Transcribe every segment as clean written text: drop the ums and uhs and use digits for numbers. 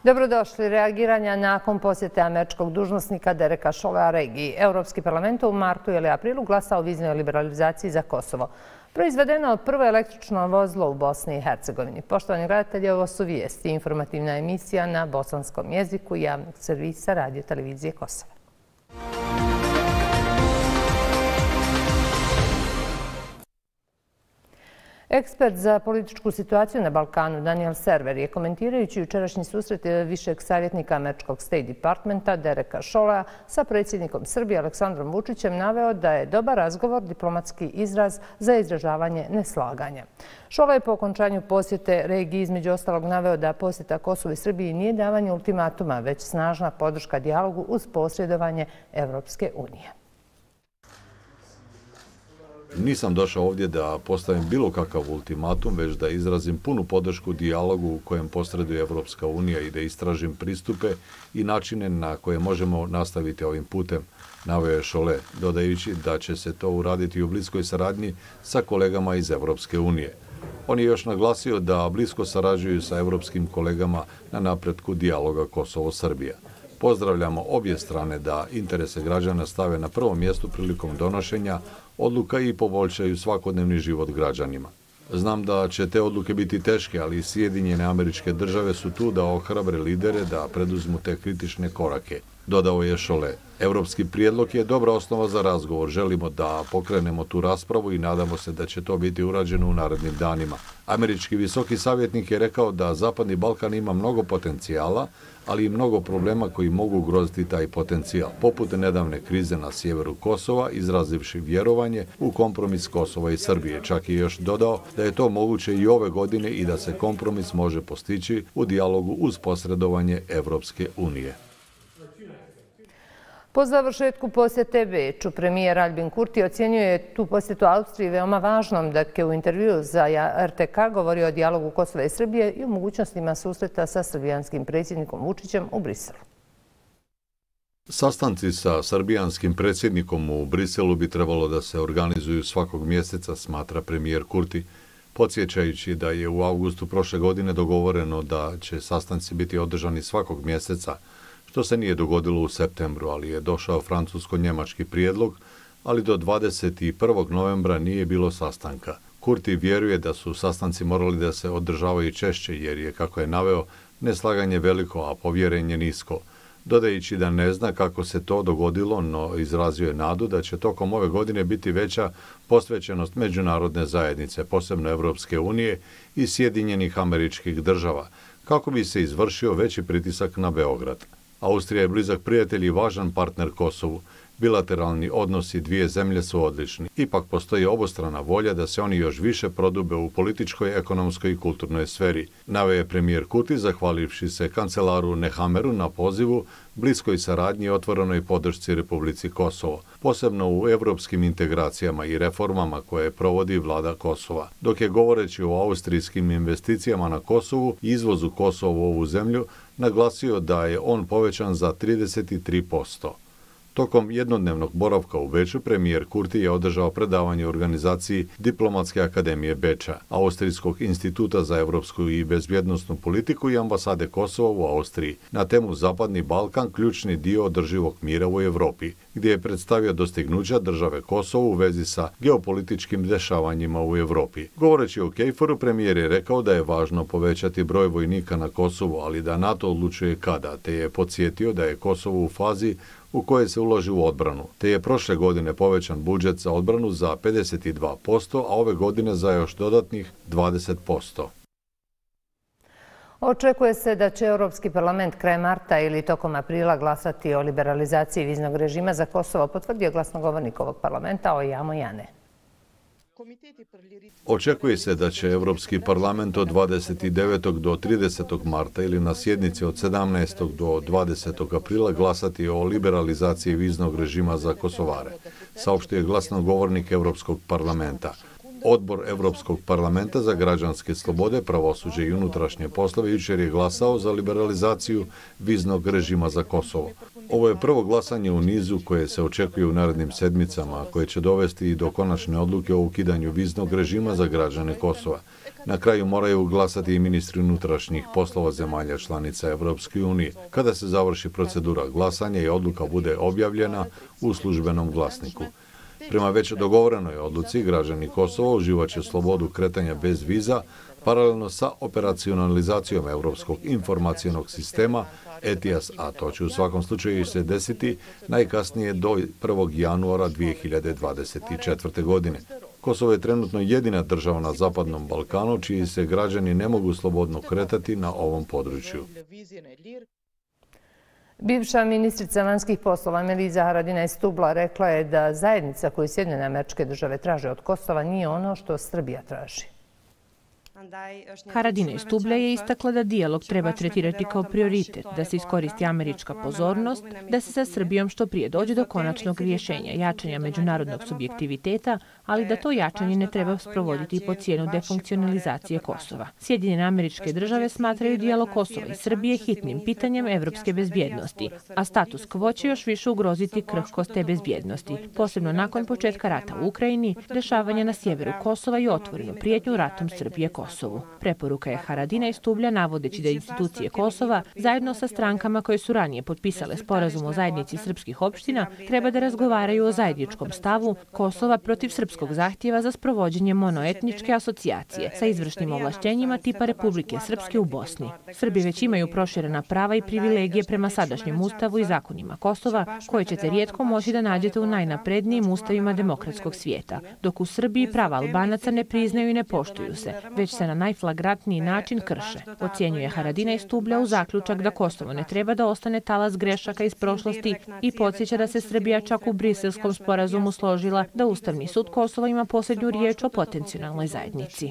Dobrodošli. Reagiranja nakon posjete američkog dužnosnika Dereka Cholea regiji. Europski parlament u martu ili aprilu glasao o viznoj liberalizaciji za Kosovo. Proizvedeno prvo električno vozilo u Bosni i Hercegovini. Poštovani gledatelji, ovo su vijesti. Informativna emisija na bosanskom jeziku javnog servisa Radio televizije Kosova. Ekspert za političku situaciju na Balkanu Daniel Server je, komentirajući jučerašnji susret višeg savjetnika američkog State Departmenta Dereka Cholea sa predsjednikom Srbije Aleksandrom Vučićem, naveo da je dobar razgovor diplomatski izraz za izražavanje neslaganja. Cholea je po okončanju posjete regiji između ostalog naveo da posjeta Kosovu i Srbiji nije davanje ultimatuma, već snažna podrška dijalogu uz posredovanje Evropske unije. Nisam došao ovdje da postavim bilo kakav ultimatum, već da izrazim punu podršku dijalogu u kojem posreduje Evropska unija i da istražim pristupe i načine na koje možemo nastaviti ovim putem, naveo je Cholea, dodajući da će se to uraditi u bliskoj saradnji sa kolegama iz Evropske unije. On je još naglasio da blisko sarađuju sa evropskim kolegama na napretku dijaloga Kosovo-Srbija. Pozdravljamo obje strane da interese građana stave na prvo mjesto prilikom donošenja odluka i poboljšaju svakodnevni život građanima. Znam da će te odluke biti teške, ali Sjedinjene Američke Države su tu da ohrabre lidere da preduzmu te kritične korake, dodao je Cholea. Europski prijedlog je dobra osnova za razgovor. Želimo da pokrenemo tu raspravu i nadamo se da će to biti urađeno u narednim danima. Američki visoki savjetnik je rekao da Zapadni Balkan ima mnogo potencijala, ali i mnogo problema koji mogu ugroziti taj potencijal, poput nedavne krize na sjeveru Kosova, izrazivši vjerovanje u kompromis Kosova i Srbije. Čak je još dodao da je to moguće i ove godine i da se kompromis može postići u dijalogu uz posredovanje Evropske unije. Po završetku posjete Beču, premijer Albin Kurti ocjenjuje tu posjetu Austriji veoma važnom, dok je u intervjuu za RTK govorio o dijalogu Kosova i Srbije i o mogućnostima susreta sa srbijanskim predsjednikom Vučićem u Briselu. Sastanci sa srbijanskim predsjednikom u Briselu bi trebalo da se organizuju svakog mjeseca, smatra premijer Kurti, podsjećajući da je u avgustu prošle godine dogovoreno da će sastanci biti održani svakog mjeseca, što se nije dogodilo u septembru, ali je došao francusko-njemački prijedlog, ali do 21. novembra nije bilo sastanka. Kurti vjeruje da su sastanci morali da se održavaju češće, jer je, kako je naveo, neslaganje veliko, a povjerenje nisko. Dodajući da ne zna kako se to dogodilo, no izrazio je nadu da će tokom ove godine biti veća posvećenost međunarodne zajednice, posebno Evropske unije i Sjedinjenih Američkih Država, kako bi se izvršio veći pritisak na Beograd. Austrija je blizak prijatelj i važan partner Kosovu. Bilateralni odnosi dvije zemlje su odlični. Ipak postoji obostrana volja da se oni još više prodube u političkoj, ekonomskoj i kulturnoj sferi, naveo je premijer Kurti, zahvalivši se kancelaru Nehammeru na pozivu, bliskoj saradnji i otvorenoj podršci Republici Kosovo, posebno u evropskim integracijama i reformama koje provodi vlada Kosova. Dok je, govoreći o austrijskim investicijama na Kosovu i izvozu Kosova u ovu zemlju, naglasio da je on povećan za 33%. Tokom jednodnevnog boravka u Beču, premijer Kurti je održao predavanje u organizaciji Diplomatske akademije Beča, Austrijskog instituta za evropsku i bezbjednosnu politiku i ambasade Kosova u Austriji na temu Zapadni Balkan, ključni dio održivog mira u Evropi, gdje je predstavio dostignuća države Kosovo u vezi sa geopolitičkim dešavanjima u Evropi. Govoreći o KFOR-u, premijer je rekao da je važno povećati broj vojnika na Kosovu, ali da NATO odlučuje kada, te je podsjetio da je Kosovo u fazi u kojoj se ulaži u odbranu, te je prošle godine povećan budžet za odbranu za 52%, a ove godine za još dodatnih 20%. Očekuje se da će Europski parlament krajem marta ili tokom aprila glasati o liberalizaciji viznog režima za Kosovo, potvrdio glasnogovornik ovog parlamenta Ojamo Jane. Očekuje se da će Europski parlament od 29. do 30. marta ili na sjednici od 17. do 20. aprila glasati o liberalizaciji viznog režima za Kosovare, saopštio je glasnogovornik Europskog parlamenta. Odbor Evropskog parlamenta za građanske slobode, pravosuđe i unutrašnje poslove jučer je glasao za liberalizaciju viznog režima za Kosovo. Ovo je prvo glasanje u nizu koje se očekuje u narednim sedmicama, koje će dovesti i do konačne odluke o ukidanju viznog režima za građane Kosova. Na kraju moraju glasati i ministri unutrašnjih poslova zemalja članica Evropske unije. Kada se završi procedura glasanja i odluka bude objavljena u službenom glasniku. Prema već dogovorenoj odluci, građani Kosova uživaće slobodu kretanja bez viza, paralelno sa operacionalizacijom Evropskog informacionog sistema ETIAS, a to će u svakom slučaju se desiti najkasnije do 1. januara 2024. godine. Kosovo je trenutno jedina država na Zapadnom Balkanu čiji se građani ne mogu slobodno kretati na ovom području. Bivša ministrica vanjskih poslova Meliza Haradinaj Stubla rekla je da zajednica koju Sjedinjene Američke Države traže od Kosova nije ono što Srbija traži. Haradinaj Stubla je istakla da dijalog treba tretirati kao prioritet, da se iskoristi američka pozornost, da se sa Srbijom što prije dođe do konačnog rješenja, jačanja međunarodnog subjektiviteta, ali da to jačanje ne treba sprovoditi po cijenu defunkcionalizacije Kosova. Sjedinjene Američke Države smatraju dijalog Kosova i Srbije hitnim pitanjem evropske bezbjednosti, a status quo će još više ugroziti krhkost te bezbjednosti, posebno nakon početka rata u Ukrajini, dešavanja na sjeveru Kosova i otvorenu prijetnju ratom Srbije Kosovu. Preporuka je Haradinaj Stubla navodeći da institucije Kosova, zajedno sa strankama koje su ranije potpisale sporazum o zajednici srpskih opština, treba da razgovaraju o zajedničkom stavu Kosova protiv srpskog zahtjeva za sprovođenje monoetničke asocijacije sa izvršnim ovlašćenjima tipa Republike Srpske u Bosni. Srbi već imaju proširena prava i privilegije prema sadašnjem ustavu i zakonima Kosova, koje ćete rijetko moći da nađete u najnaprednijim ustavima demokratskog svijeta, dok u Srbiji prava Albanaca ne priznaju i ne poštuju se, već se na najflagrantniji način krše. Ocjenjuje Haradinaj Stubla u zaključak da Kosovo ne treba da ostane talas grešaka iz prošlosti i podsjeća da se Srbija čak u Briselskom sporazumu složila da Ustavni sud Kosova ima posljednju riječ o potencijalnoj zajednici.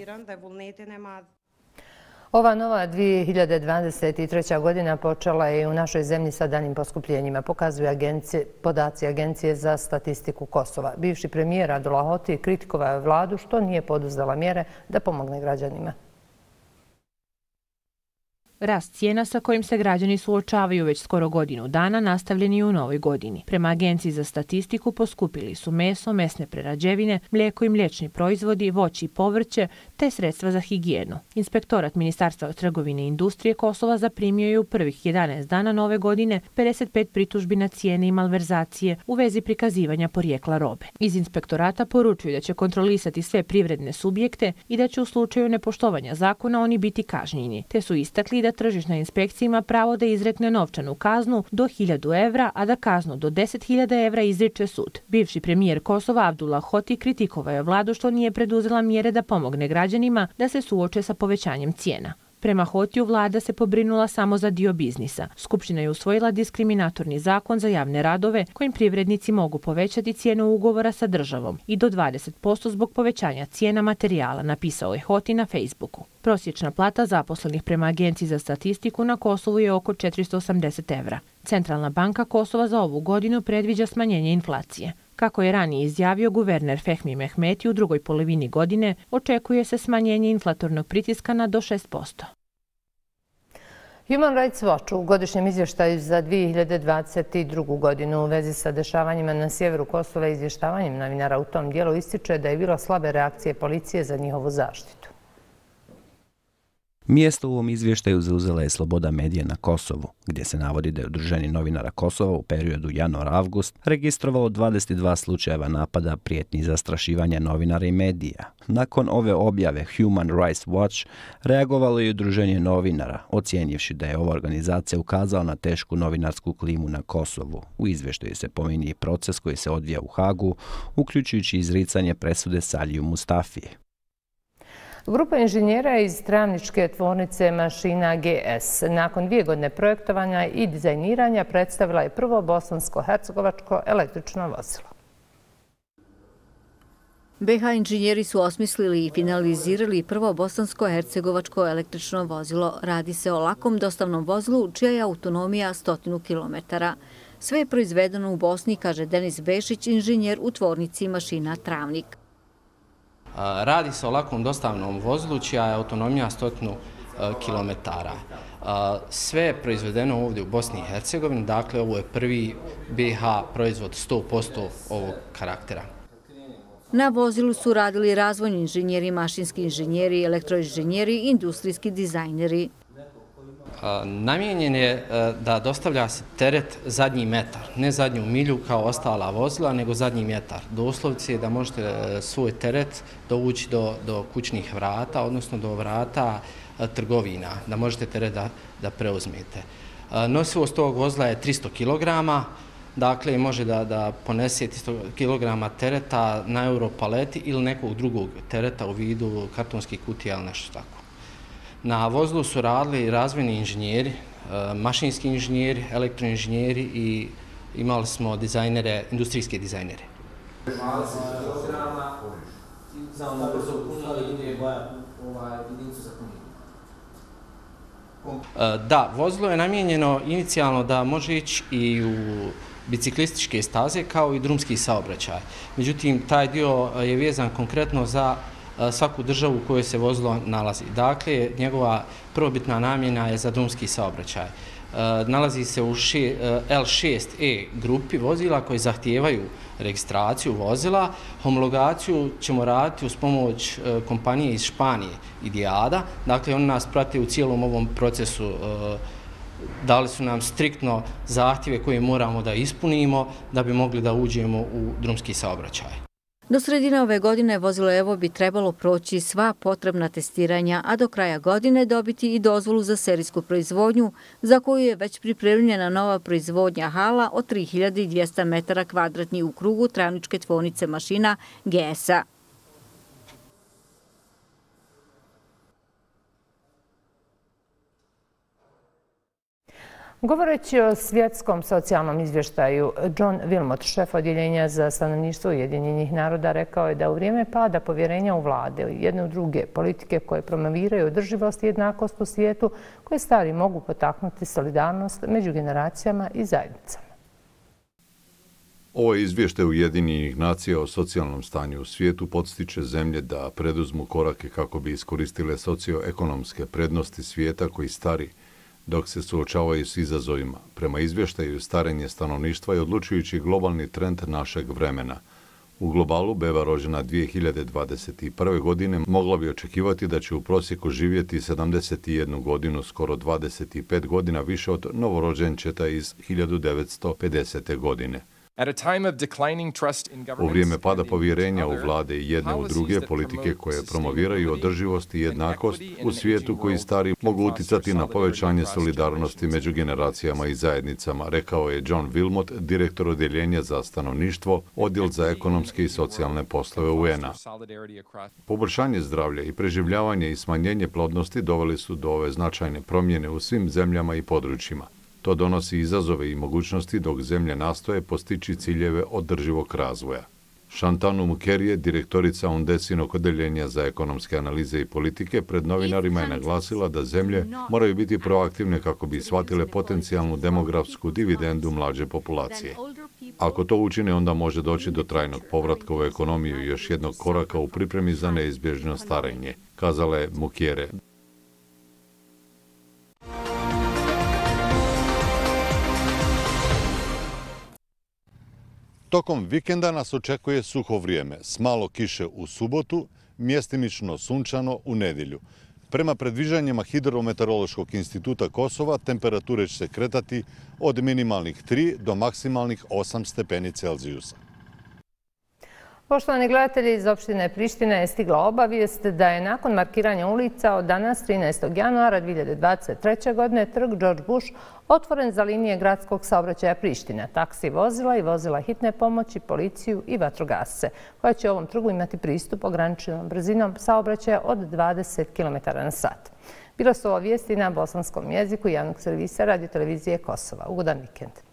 Ova nova 2023. godina počela je u našoj zemlji sa daljim poskupljenjima, pokazuju podaci Agencije za statistiku Kosova. Bivši premijer Abdullah Hoti kritikovao je vladu što nije poduzela mjere da pomogne građanima. Rast cijena sa kojim se građani suočavaju već skoro godinu dana nastavljen je u novoj godini. Prema Agenciji za statistiku poskupili su meso, mesne prerađevine, mlijeko i mliječni proizvodi, voće i povrće te sredstva za higijenu. Inspektorat Ministarstva trgovine i industrije Kosova zaprimio je u prvih 11 dana nove godine 55 pritužbi na cijene i malverzacije u vezi prikazivanja porijekla robe. Iz inspektorata poručuju da će kontrolisati sve privredne subjekte i da će u slučaju nepoštovanja zakona oni biti kažnjeni, te su istakli da tržišna inspekcija ima pravo da izrekne novčanu kaznu do 1000 evra, a da kaznu do 10.000 evra izriče sud. Bivši premijer Kosova Abdullah Hoti kritikovao je vladu što nije preduzela mjere da pomogne građanima da se suoče sa povećanjem cijena. Prema Hotiju vlada se pobrinula samo za dio biznisa. Skupština je usvojila diskriminatorni zakon za javne radove kojim privrednici mogu povećati cijenu ugovora sa državom i do 20% zbog povećanja cijena materijala, napisao je Hoti na Facebooku. Prosječna plata zaposlenih prema Agenciji za statistiku na Kosovu je oko 480 evra. Centralna banka Kosova za ovu godinu predviđa smanjenje inflacije. Kako je ranije izjavio guverner Fehmi Mehmeti, u drugoj polovini godine očekuje se smanjenje inflatornog pritiska na do 6%. Human Rights Watch u godišnjem izvještaju za 2022. godinu u vezi sa dešavanjima na sjeveru Kosova i izvještavanjem novinara u tom dijelu ističe da je bilo slabe reakcije policije za njihovu zaštitu. Mjesto u ovom izvještaju zauzela je sloboda medija na Kosovu, gdje se navodi da je Udruženje novinara Kosova u periodu januar-avgust registrovalo 22 slučajeva napada, prijetnji i zastrašivanja novinara i medija. Nakon ove objave Human Rights Watch reagovalo je Udruženje novinara, ocijenivši da je ova organizacija ukazala na tešku novinarsku klimu na Kosovu. U izvještaju se pominje i proces koji se odvija u Hagu, uključujući izricanje presude Saliju Mustafije. Grupa inženjera iz travničke tvornice mašina GS nakon 2 godine projektovanja i dizajniranja predstavila je prvo bosansko-hercegovačko električno vozilo. BH inženjeri su osmislili i finalizirali prvo bosansko-hercegovačko električno vozilo. Radi se o lakom dostavnom vozilu čija je autonomija 100 km. Sve je proizvedeno u Bosni, kaže Denis Bešić, inženjer u tvornici mašina Travnik. Radi se o lakom dostavnom vozilu čija je autonomija 100 km. Sve je proizvedeno ovdje u Bosni i Hercegovini, dakle ovo je prvi BiH proizvod 100% ovog karaktera. Na vozilu su radili razvojni inženjeri, mašinski inženjeri, elektroinženjeri i industrijski dizajneri. Namijenjen je da dostavlja se teret zadnji metar, ne zadnju milju kao ostala vozila, nego zadnji metar. Doslovce je da možete svoj teret dovući do kućnih vrata, odnosno do vrata trgovina, da možete teret da preuzmete. Nosivost tog vozila je 300 kg, dakle može da ponese 300 kg tereta na europaleti ili nekog drugog tereta u vidu kartonskih kutija ili nešto tako. Na vozilu su radili razvojni inženjeri, mašinski inženjeri, elektroinženjeri i imali smo dizajnere, industrijske dizajnere. Da, vozilo je namijenjeno inicijalno da može ići i u biciklističke staze kao i drumski saobraćaj. Međutim, taj dio je vezan konkretno za svaku državu u kojoj se vozilo nalazi. Dakle, njegova prvobitna namjena je za drumski saobraćaj. Nalazi se u L6E grupi vozila koji zahtijevaju registraciju vozila. Homologaciju ćemo raditi uz pomoć kompanije iz Španije, Idiada. Dakle, oni nas prate u cijelom ovom procesu. Dali su nam striktno zahtjeve koje moramo da ispunimo da bi mogli da uđemo u drumski saobraćaj. Do sredine ove godine vozilo Evo bi trebalo proći sva potrebna testiranja, a do kraja godine dobiti i dozvolu za serijsku proizvodnju, za koju je već pripremljena nova proizvodnja hala od 3200 metara kvadratnih u krugu Travničke tvornice mašina GS-a. Govoreći o svjetskom socijalnom izvještaju, John Wilmot, šef odjeljenja za stanovništvo Ujedinjenih naroda, rekao je da u vrijeme pada povjerenja u vlade i jedne u druge politike koje promoviraju održivost i jednakost u svijetu, koje stvari mogu potaknuti solidarnost među generacijama i zajednicama. Ovo izvještaj Ujedinjenih nacija o socijalnom stanju u svijetu podstiče zemlje da preduzmu korake kako bi iskoristile socioekonomske prednosti svijeta koji stari, dok se suočavaju s izazovima. Prema izvještaju, starenje stanovništva je odlučujući globalni trend našeg vremena. U globalu beba rođena 2021. godine mogla bi očekivati da će u prosjeku živjeti 71 godinu, skoro 25 godina više od novorođenčeta iz 1950. godine. U vrijeme pada povjerenja u vlade i jedne u druge, politike koje promoviraju održivost i jednakost u svijetu koji stari mogu utjecati na povećanje solidarnosti među generacijama i zajednicama, rekao je John Wilmot, direktor odjeljenja za stanovništvo, odjel za ekonomske i socijalne poslove UN-a. Poboljšanje zdravlja i preživljavanje i smanjenje plodnosti doveli su do ove značajne promjene u svim zemljama i područjima. To donosi izazove i mogućnosti dok zemlje nastoje postići ciljeve održivog razvoja. Shantanu Mukherjee, direktorica UNDEC-inog odjeljenja za ekonomske analize i politike, pred novinarima je naglasila da zemlje moraju biti proaktivne kako bi shvatile potencijalnu demografsku dividendu mlađe populacije. Ako to učine, onda može doći do trajnog povratka u ekonomiju i još jednog koraka u pripremi za neizbježno starenje, kazala je Mukherjee. Tokom vikenda nas očekuje suho vrijeme, s malo kiše u subotu, mjestimično sunčano u nedjelju. Prema predviđanjima Hidrometeorološkog instituta Kosova, temperature će se kretati od minimalnih 3 do maksimalnih 8 stepeni Celzijusa. Poštovani gledatelji, iz opštine Priština je stigla obavijest da je nakon markiranja ulica od danas 13. januara 2023. godine trg George Bush otvoren za linije gradskog saobraćaja Priština, taksi vozila i vozila hitne pomoći, policiju i vatrogasce, koja će ovom trgu imati pristup ograničenom brzinom saobraćaja od 20 km/h. Bilo su ovo vijesti na bosanskom jeziku javnog servisa Radio televizije Kosova. Ugodan vikend.